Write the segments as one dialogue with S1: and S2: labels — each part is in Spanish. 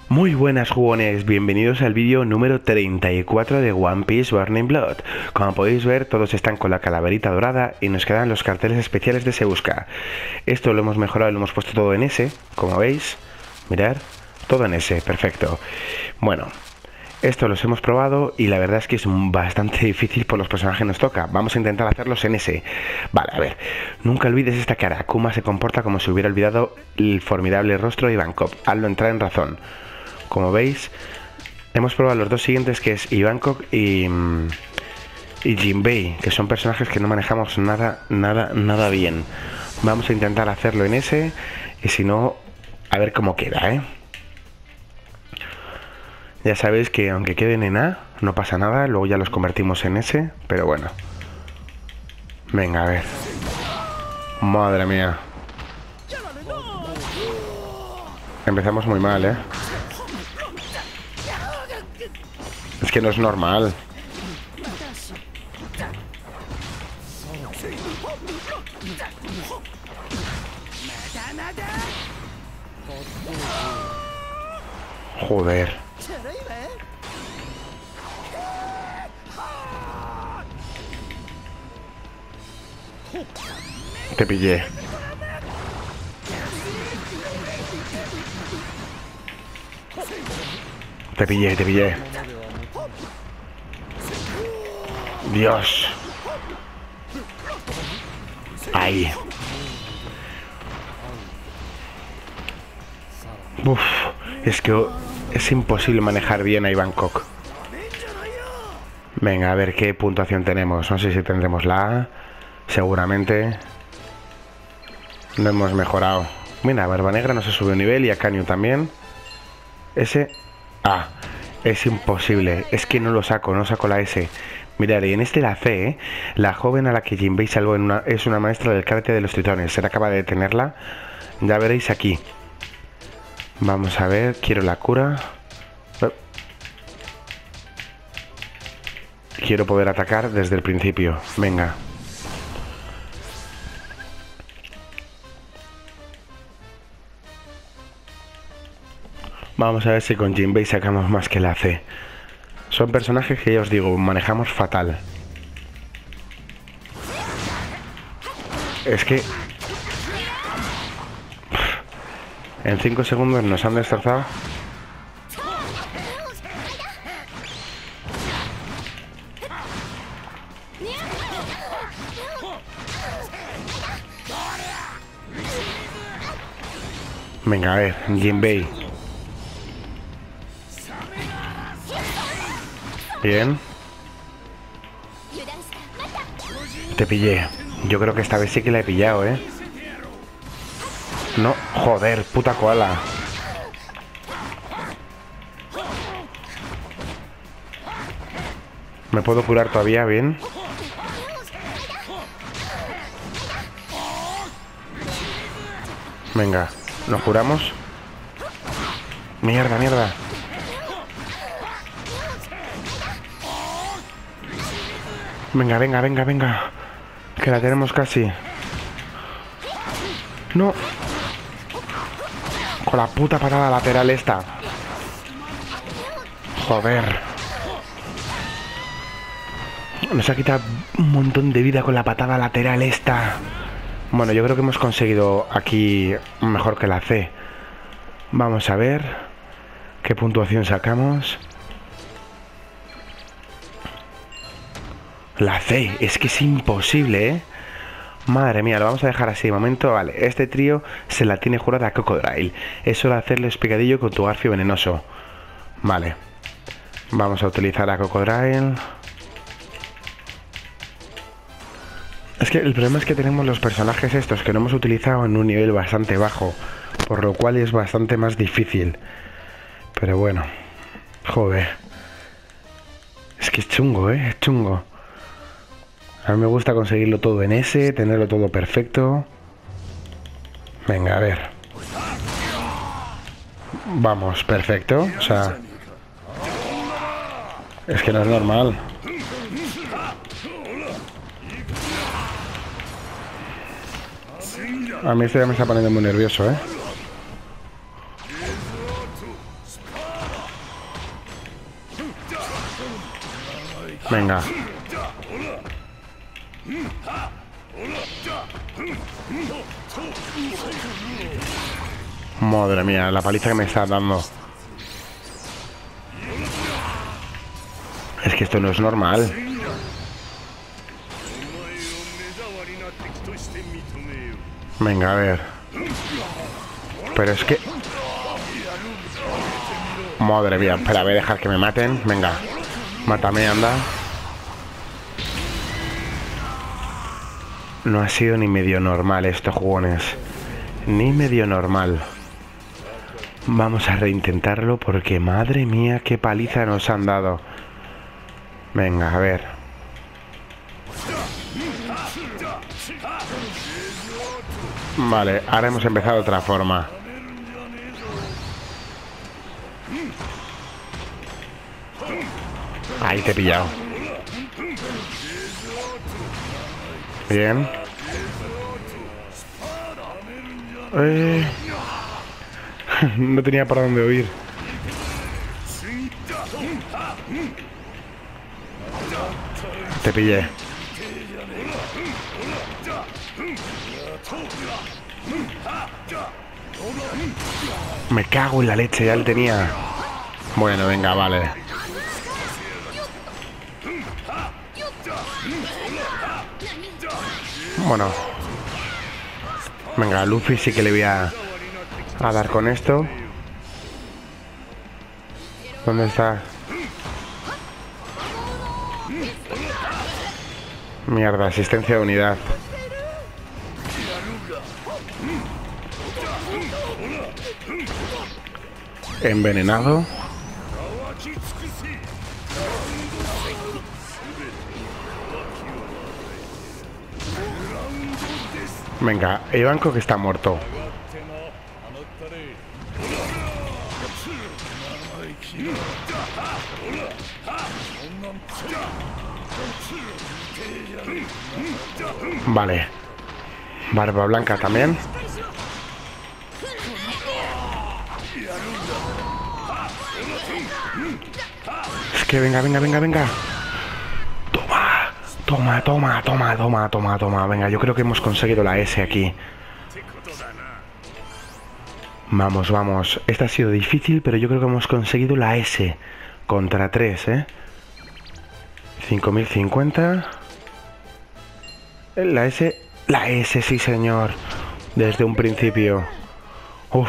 S1: Muy buenas jugones, bienvenidos al vídeo número 34 de One Piece Burning Blood. Como podéis ver, todos están con la calaverita dorada y nos quedan los carteles especiales de Se Busca. Esto lo hemos mejorado, lo hemos puesto todo en S, como veis. Mirad, todo en S, perfecto. Bueno, esto los hemos probado y la verdad es que es bastante difícil por los personajes que nos toca. Vamos a intentar hacerlos en S. Vale, a ver, nunca olvides esta cara. Kuma se comporta como si hubiera olvidado el formidable rostro de Ivankov. Hazlo entrar en razón. Como veis, hemos probado los dos siguientes, que es Ivankov y Jinbei, que son personajes que no manejamos nada bien. Vamos a intentar hacerlo en S y si no, a ver cómo queda, ¿eh? Ya sabéis que aunque queden en A, no pasa nada, luego ya los convertimos en S, pero bueno. Venga, a ver. Madre mía. Empezamos muy mal, ¿eh? Es que no es normal. Joder. Te pillé. Te pillé. Dios. Ahí. Uf, es que es imposible manejar bien a Ivankov. Venga, a ver qué puntuación tenemos. No sé si tendremos la A. Seguramente. No hemos mejorado. Mira, Barba Negra no se sube un nivel y a Canyon también. Ese A. Es imposible. Es que no saco la S. Mirad, y en este la C, ¿eh? La joven a la que Jinbei salvó es una maestra del karate de los tritones. Se acaba de detenerla. Ya veréis aquí. Vamos a ver. Quiero la cura. Quiero poder atacar desde el principio. Venga. Vamos a ver si con Jinbei sacamos más que la C. Son personajes que ya os digo, manejamos fatal. Es que en 5 segundos nos han destrozado. Venga, a ver, Jinbei. Bien. Te pillé. Yo creo que esta vez sí que la he pillado, ¿eh? No, joder, puta koala. ¿Me puedo curar todavía? Bien. Venga, nos curamos. Mierda. Venga. Que la tenemos casi. No. Con la puta patada lateral esta. Joder. Nos ha quitado un montón de vida con la patada lateral esta. Bueno, yo creo que hemos conseguido aquí mejor que la C. Vamos a ver qué puntuación sacamos. La C, es que es imposible, ¿eh? Madre mía, lo vamos a dejar así de momento. Vale, este trío se la tiene jurada a Crocodile. Es hora de hacerle picadillo con tu garfio venenoso. Vale. Vamos a utilizar a Crocodile. Es que el problema es que tenemos los personajes estos que no hemos utilizado en un nivel bastante bajo, por lo cual es bastante más difícil. Pero bueno. Joder. Es que es chungo, ¿eh? Es chungo. A mí me gusta conseguirlo todo en S, tenerlo todo perfecto. Venga, a ver. Vamos, perfecto. O sea, es que no es normal. A mí esto ya me está poniendo muy nervioso, ¿eh? Venga. Madre mía, la paliza que me está dando. Es que esto no es normal. Venga, a ver. Pero es que... Madre mía, espera, voy a dejar que me maten. Venga, mátame, anda. No ha sido ni medio normal estos jugones. Ni medio normal. Vamos a reintentarlo porque madre mía qué paliza nos han dado. Venga, a ver. Vale, ahora hemos empezado de otra forma. Ahí te he pillado. Bien. No tenía para dónde huir. Te pillé. Me cago en la leche, ya le tenía. Bueno, venga, vale. Bueno. Venga, a Luffy sí que le voy a dar con esto. ¿Dónde está? Mierda, asistencia de unidad. Envenenado. Venga, Ivanko que está muerto. Vale. Barba Blanca también. Es que venga, venga, venga, venga. Toma, toma, toma, toma, toma, toma, toma. Venga, yo creo que hemos conseguido la S aquí. Vamos, vamos. Esta ha sido difícil, pero yo creo que hemos conseguido la S. Contra 3, ¿eh? 5050. La S. La S, sí, señor. Desde un principio. Uf.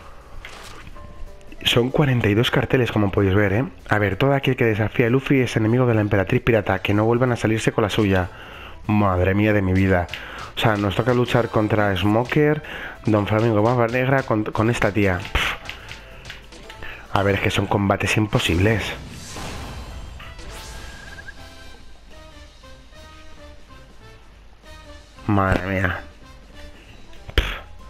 S1: Son 42 carteles, como podéis ver, ¿eh? A ver, todo aquel que desafía a Luffy es enemigo de la Emperatriz Pirata. Que no vuelvan a salirse con la suya. Madre mía de mi vida. O sea, nos toca luchar contra Smoker, Don Flamingo Barba Negra, con esta tía. Pff. A ver, es que son combates imposibles. Madre mía. Pff.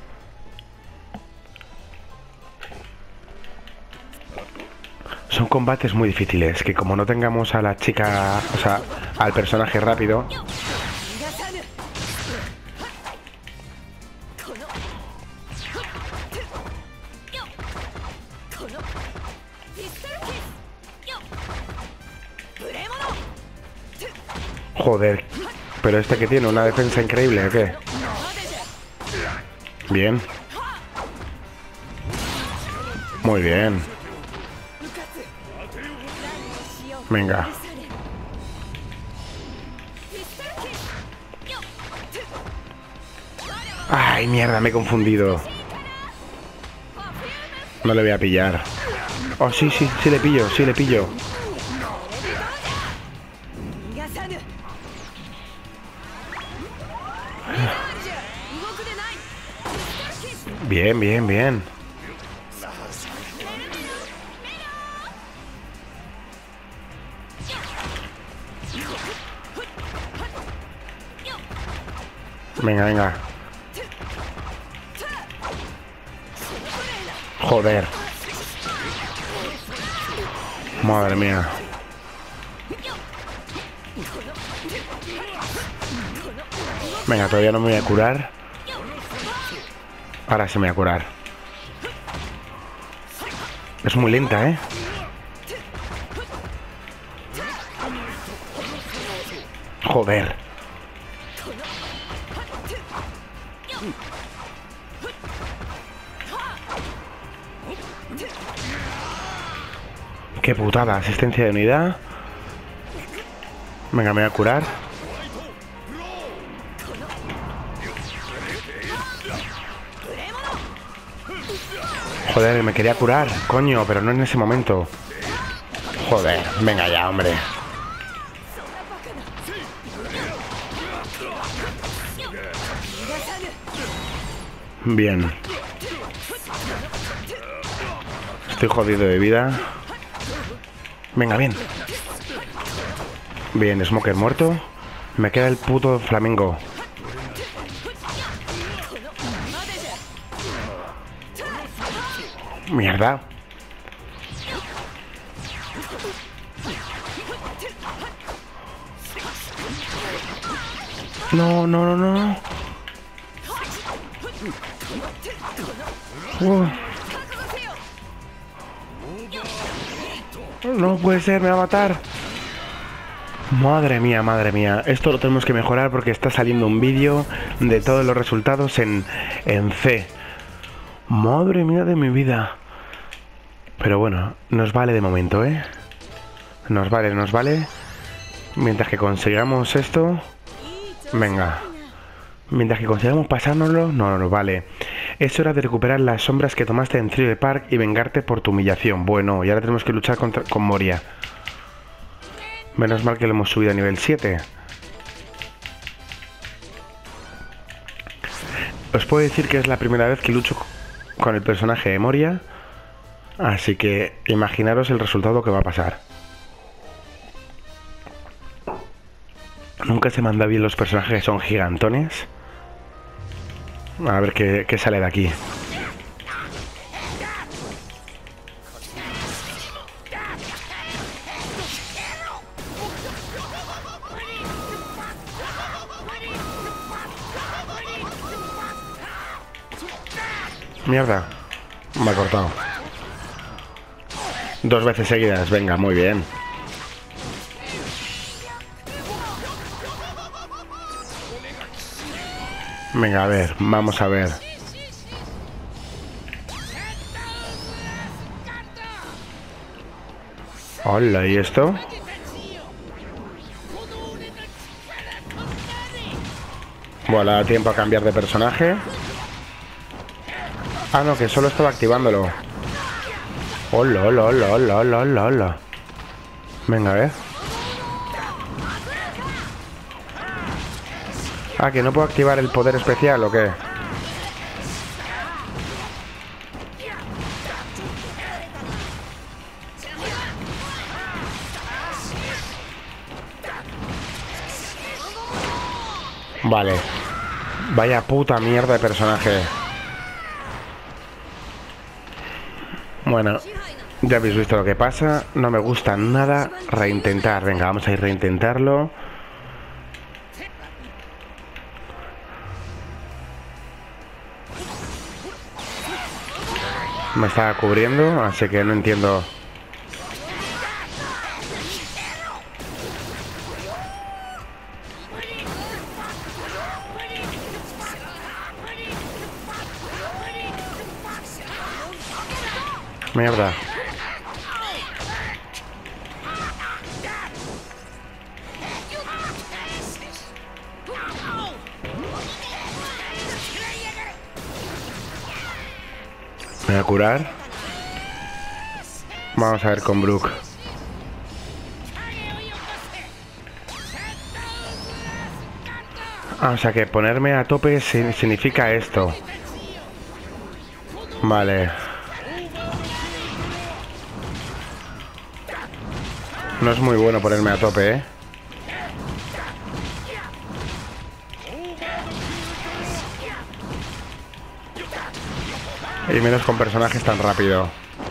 S1: Son combates muy difíciles, que como no tengamos a la chica, o sea, al personaje rápido... Joder, pero este que tiene una defensa increíble, ¿o qué? Bien. Muy bien. Venga. Ay, mierda, me he confundido. No le voy a pillar. Oh, sí, sí, sí le pillo, sí le pillo. Bien, bien, bien. Venga, venga. Joder. Madre mía. Venga, todavía no me voy a curar. Ahora sí me voy a curar. Es muy lenta, ¿eh? Joder. Qué putada, asistencia de unidad. Venga, me voy a curar. Joder, me quería curar, coño, pero no en ese momento. Joder, venga ya, hombre. Bien. Estoy jodido de vida. Venga, bien. Bien, Smoker muerto. Me queda el puto Flamengo. Mierda. No, no, no, no. No puede ser, me va a matar. Madre mía, madre mía. Esto lo tenemos que mejorar porque está saliendo un vídeo de todos los resultados en C. Madre mía de mi vida. Pero bueno, nos vale de momento, ¿eh? Nos vale, nos vale. Mientras que consigamos esto... Venga. Mientras que consigamos pasárnoslo, no nos vale. Es hora de recuperar las sombras que tomaste en Thriller Bark y vengarte por tu humillación. Bueno, y ahora tenemos que luchar con Moria. Menos mal que lo hemos subido a nivel 7. Os puedo decir que es la primera vez que lucho con el personaje de Moria. Así que imaginaros el resultado que va a pasar. Nunca se me han dado bien los personajes que son gigantones. A ver qué sale de aquí. Mierda. Me ha cortado. 2 veces seguidas. Venga, muy bien. Venga, a ver. Vamos a ver. Hola, ¿y esto? Bueno, da tiempo a cambiar de personaje. Ah, no, que solo estaba activándolo. Hola, hola, hola, hola, hola, hola, hola. Venga, a ver. Ah, que no puedo activar el poder especial, ¿o qué? Vale. Vaya puta mierda de personaje. Bueno, ya habéis visto lo que pasa. No me gusta nada reintentar. Venga, vamos a ir a reintentarlo. Me estaba cubriendo, así que no entiendo. Mierda. Me voy a curar. Vamos a ver con Brook. Ah, o sea que ponerme a tope significa esto. Vale. No es muy bueno ponerme a tope, ¿eh? Y menos con personajes tan rápido.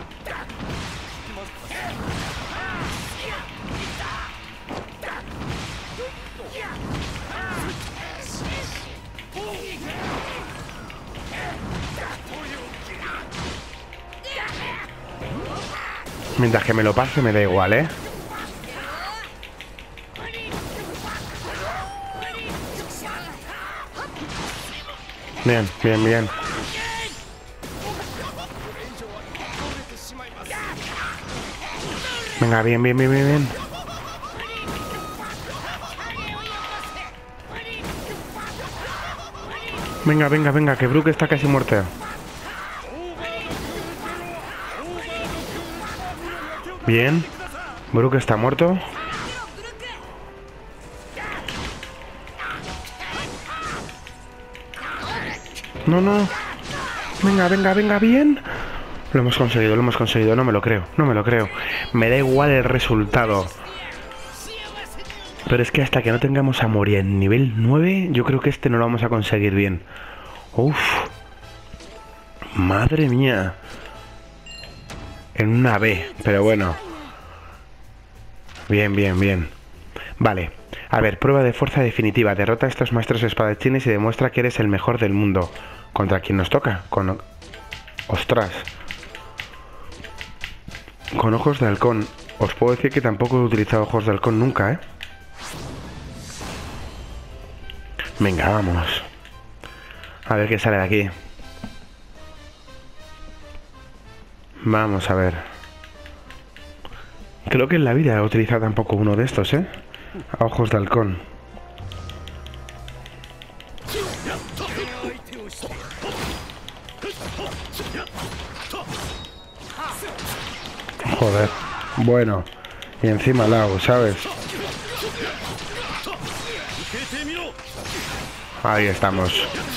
S1: Mientras que me lo pase me da igual, ¿eh? Bien, bien, bien. Venga, bien, bien, bien, bien, bien. Venga, venga, venga, que Brook está casi muerta. Bien. Brook está muerto. No, no. Venga, venga, venga, bien. Lo hemos conseguido, no me lo creo, no me lo creo. Me da igual el resultado. Pero es que hasta que no tengamos a Moria en nivel 9, yo creo que este no lo vamos a conseguir bien. Uf. Madre mía. En una B, pero bueno. Bien, bien, bien. Vale. A ver, prueba de fuerza definitiva. Derrota a estos maestros espadachines y demuestra que eres el mejor del mundo. ¿Contra quién nos toca? Con... Ostras. Con ojos de halcón. Os puedo decir que tampoco he utilizado ojos de halcón nunca, ¿eh? Venga, vamos. A ver qué sale de aquí. Vamos a ver. Creo que en la vida he utilizado tampoco uno de estos, ¿eh? A ojos de halcón. Joder. Bueno. Y encima la hago, ¿sabes? Ahí estamos.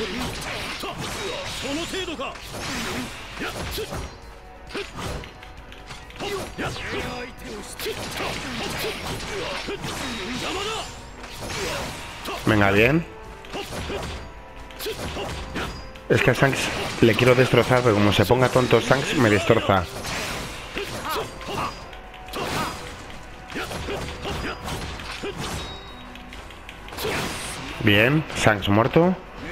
S1: Venga, bien. Es que a Shanks le quiero destrozar, pero como se ponga tonto Shanks me destroza. Bien, Shanks muerto.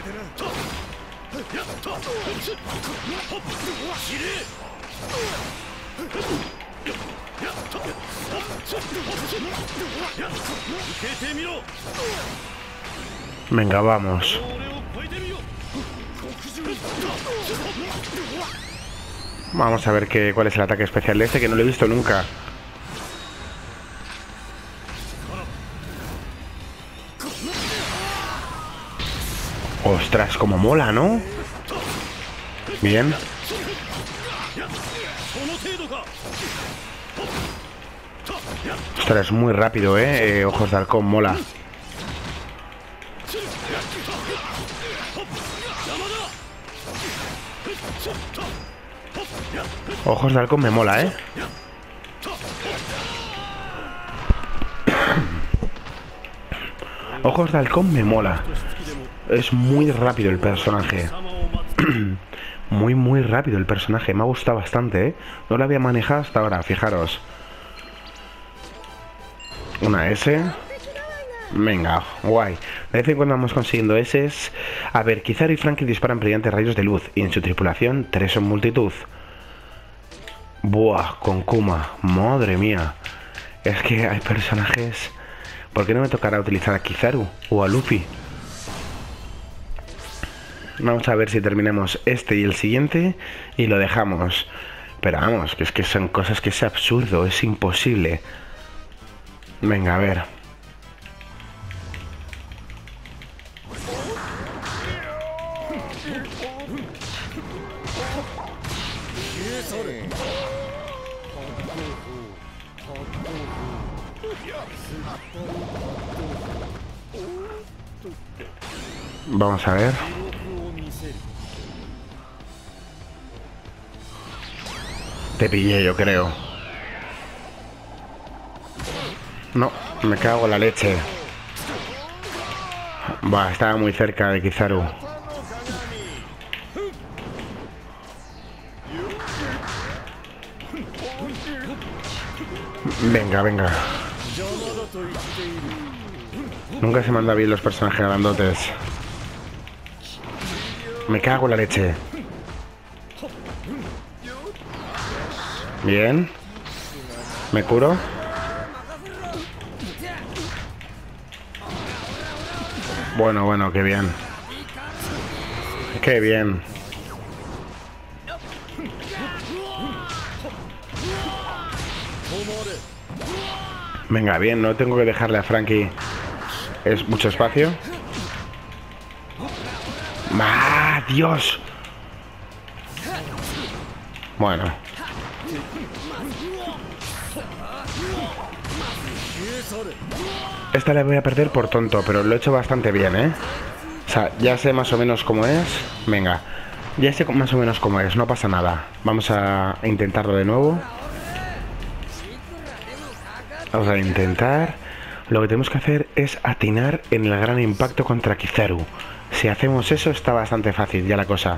S1: Venga, vamos. Vamos a ver cuál es el ataque especial de este, que no lo he visto nunca. Ostras, como mola, ¿no? Bien. Ostras, es muy rápido, ¿eh? Ojos de halcón, mola. Ojos de halcón me mola, ¿eh? Ojos de halcón me mola. Es muy rápido el personaje. Muy, muy rápido el personaje. Me ha gustado bastante, ¿eh? No lo había manejado hasta ahora, fijaros. Una S. Venga, guay. De vez en cuando vamos consiguiendo S. A ver, Kizaru y Frankie disparan brillantes rayos de luz. Y en su tripulación, 3 son multitud. Buah, con Kuma. Madre mía. Es que hay personajes... ¿Por qué no me tocará utilizar a Kizaru o a Luffy? Vamos a ver si terminamos este y el siguiente y lo dejamos. Pero vamos, que es que son cosas que es absurdo, es imposible. Venga, a ver. Vamos a ver. Te pillé, yo creo. No, me cago en la leche. Bah, estaba muy cerca de Kizaru. Venga, venga. Nunca se manda bien los personajes grandotes. Me cago en la leche. Bien. Me curo. Bueno, bueno, qué bien. Qué bien. Venga, bien, no tengo que dejarle a Frankie. Es mucho espacio. ¡Ah, Dios! Bueno. Esta la voy a perder por tonto, pero lo he hecho bastante bien, ¿eh? O sea, ya sé más o menos cómo es. Venga, ya sé más o menos cómo es, no pasa nada. Vamos a intentarlo de nuevo. Vamos a intentar. Lo que tenemos que hacer es atinar en el gran impacto contra Kizaru. Si hacemos eso está bastante fácil ya la cosa.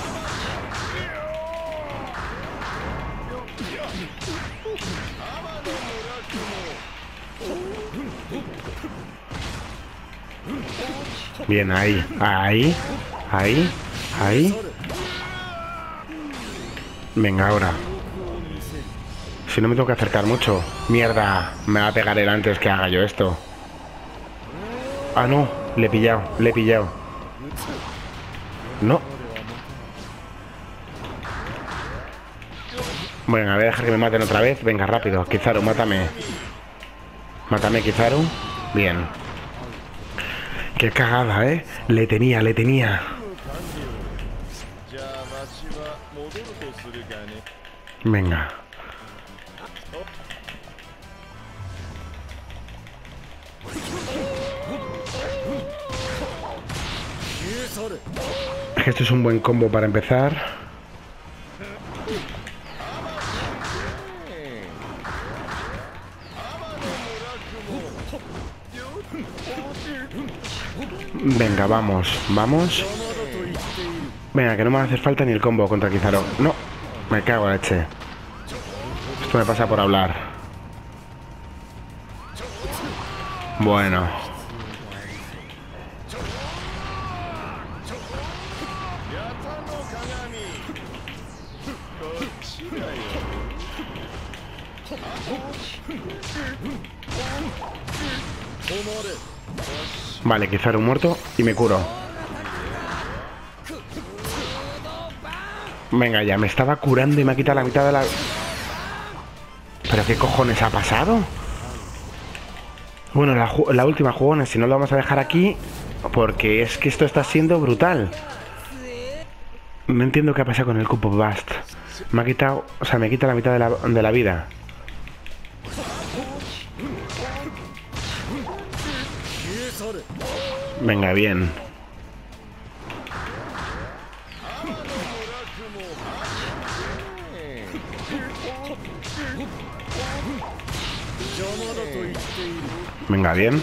S1: Bien, ahí, ahí, ahí, ahí. Venga, ahora. Si no me tengo que acercar mucho. Mierda, me va a pegar él antes que haga yo esto. Ah, no, le he pillado, le he pillado. No. Bueno, voy a dejar que me maten otra vez. Venga, rápido, Kizaru, mátame. Mátame, Kizaru. Bien. Qué cagada, ¿eh? Le tenía, le tenía. Venga. Esto es un buen combo para empezar. Venga, vamos, vamos. Venga, que no me va a hacer falta ni el combo contra Kizaru. No, me cago en la leche. Esto me pasa por hablar. Bueno. Vale, Kizaru muerto y me curo. Venga, ya me estaba curando y me ha quitado la mitad de la... ¿Pero qué cojones ha pasado? Bueno, la última, jugones, si no lo vamos a dejar aquí, porque es que esto está siendo brutal. No entiendo qué ha pasado con el Cup of Bast. Me ha quitado, o sea, me quita la mitad de la vida. Venga, bien. Venga, bien.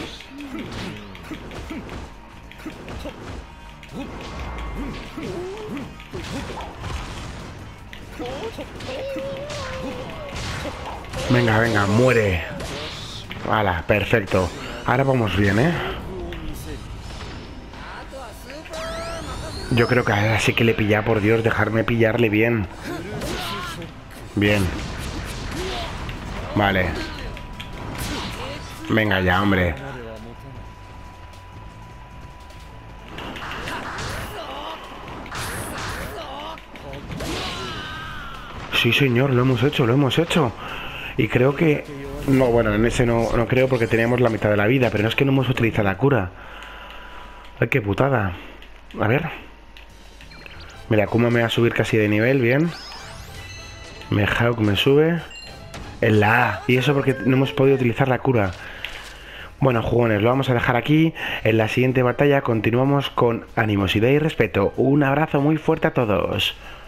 S1: Venga, venga, muere. Hala, perfecto. Ahora vamos bien, ¿eh? Yo creo que ahora sí que le pilla, por Dios, dejarme pillarle bien. Bien. Vale. Venga ya, hombre. Sí, señor, lo hemos hecho, lo hemos hecho. Y creo que... No, bueno, en ese no creo porque teníamos la mitad de la vida, pero no es que no hemos utilizado la cura. Ay, qué putada. A ver. Mira, Akuma me va a subir casi de nivel, bien. Mihawk me sube. En la A. Y eso porque no hemos podido utilizar la cura. Bueno, jugones, lo vamos a dejar aquí. En la siguiente batalla continuamos con animosidad y respeto. Un abrazo muy fuerte a todos.